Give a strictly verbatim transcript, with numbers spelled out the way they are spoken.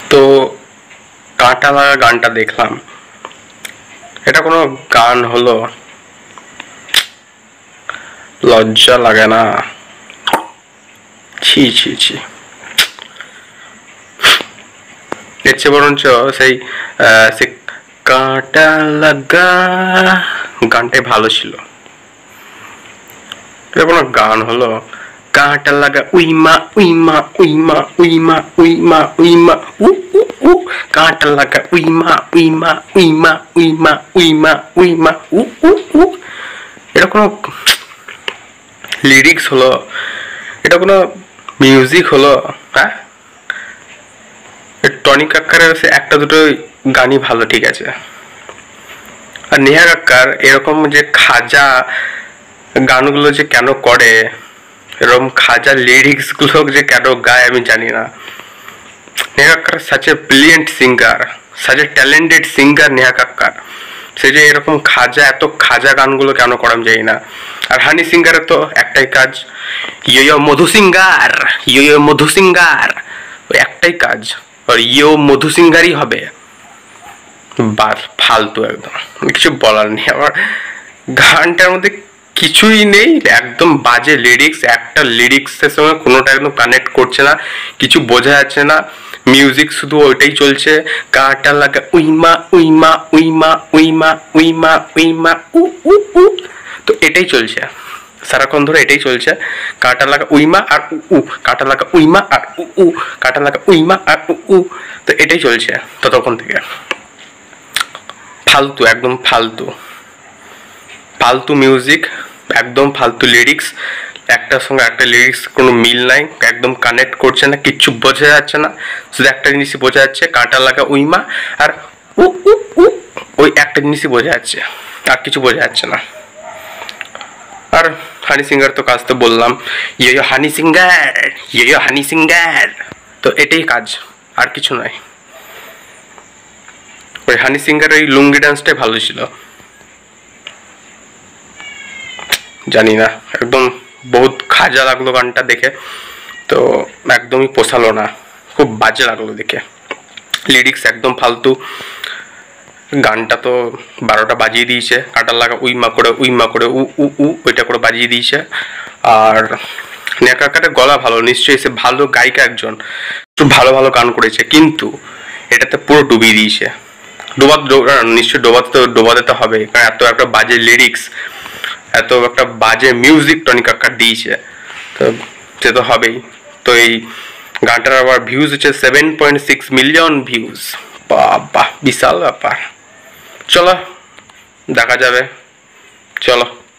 তো কাঁটা লাগা গানটা দেখলাম, এটা কোনো গান হলো? লজ্জা লাগে না? ছি ছি ছি। এর চেয়ে বরঞ্চ সেই সে কাঁটা লাগা গানটাই ভালো ছিল। এটা কোনো গান হলো? কাঁটা লাগা উইমা উইমা উইমা উইমা উইমা উইমা উ উ উ কাঁটা লাগা উইমা উইমা উইমা উইমা উইমা উইমা উ উ উ। এটা কোনো লিরিক্স হলো? এটা কোনো মিউজিক হলো? হ্যাঁ, টনি কাক্কারের একটা দুটো গানই ভালো, ঠিক আছে। আর নেহা কাক্কার এরকম যে খাজা গানগুলো যে কেন করে, এরকম খাজা লিরিক্স গুলো যে কেন গায় আমি জানি না। Neha Kakkar such a brilliant singer, such a talented singer Neha Kakkar. সে যে এরকম খাজা এত খাজা গানগুলো কেন করে আমি জানি না। আর হানি সিঙ্গারের তো একটাই কাজ, ইয়ো ইয়ো মধু সিঙ্গার, ইয়ো ইয়ো মধু সিঙ্গার, ওই একটাই কাজ, আর ইয়ো মধু সিঙ্গারই হবে। বাস ফালতু, একদম কিছু বলার নেই আমার। গানটার মধ্যে কিছুই নেই, একদম বাজে লিরিক্স, একটা লিরিক্সের সঙ্গে কোনোটা একদম কানেক্ট করছে না, কিছু বোঝা যাচ্ছে না। মিউজিক শুধু ওইটাই চলছে, কাঁটা লাগা উইমা উইমা উইমা উইমা উইমা উইমা উ উ উ। তো এটাই চলছে সারাক্ষণ ধরে, এটাই চলছে, কাঁটা লাগা উইমা আর উ উ, কাঁটা লাগা উইমা আর উ উ, কাঁটা লাগা উইমা আর উ উ। তো এটাই চলছে ততক্ষণ থেকে। ফালতু, একদম ফালতু, ফালতু মিউজিক, একদম ফালতু লিরিক্স, একটার সঙ্গে একটা লিরিক্স কোনো মিল নাই, একদম কানেক্ট করছে না, কিচ্ছু বোঝা যাচ্ছে না। শুধু একটা জিনিসই বোঝা যাচ্ছে, কাঁটা লাগা উইমা আর উ উ উ, ওই একটা জিনিসই বোঝা যাচ্ছে, আর কিছু বোঝা যাচ্ছে না। আর হানি সিঙ্গার তো কাজ তো বললাম, ইয়ো ইয়ো হানি সিঙ্গার, ইয়ো ইয়ো হানি সিঙ্গার, তো এটাই কাজ, আর কিছু নয়। ওই হানি সিঙ্গার ওই লুঙ্গি ডান্সটাই ভালো ছিল। জানি না, একদম বহুত খাজা লাগলো গানটা দেখে, তো একদমই পোষালো না, খুব বাজে লাগলো দেখে। লিরিক্স একদম ফালতু, গানটা তো বারোটা বাজিয়ে দিয়েছে, কাঁটা লাগা উইমা করে উইমা করে উ উ উ ওইটা করে বাজিয়ে দিয়েছে। আর নেহা কাক্কারের গলা ভালো, নিশ্চয়ই সে ভালো গায়িকা একজন, একটু ভালো ভালো গান করেছে, কিন্তু এটাতে পুরো ডুবিয়ে দিয়েছে। ডোবা নিশ্চয়ই ডোবাতে তো ডোবাতে তো হবে, কারণ এত একটা বাজে লিরিক্স, এত একটা বাজে মিউজিক টনি কাক্কার দিয়েছে, তো সে তো হবেই। তো এই গানটার আবার ভিউজ হচ্ছে seven point six million views, বাবা বিশাল ব্যাপার। চলো দেখা যাবে, চলো।